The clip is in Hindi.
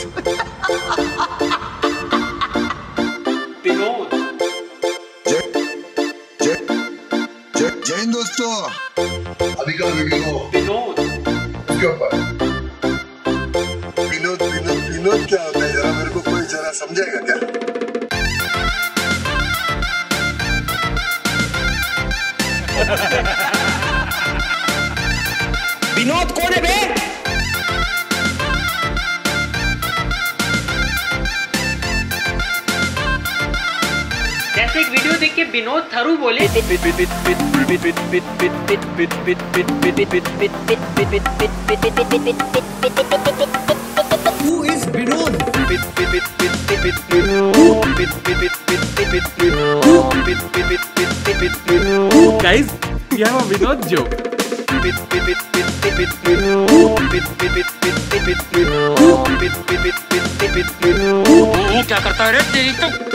विनोद। जय हिंद दोस्तों। अभी का वीडियो विनोद। उसके ऊपर विनोद विनोद विनोद क्या होता है, जरा मेरे को कोई जरा समझाएगा क्या? विनोद कौन है बे? जैसे एक वीडियो देख के विनोद थरू बोले, Who is Vinod? Guys, we have a Vinod joke. क्या करता है रे तेरी तो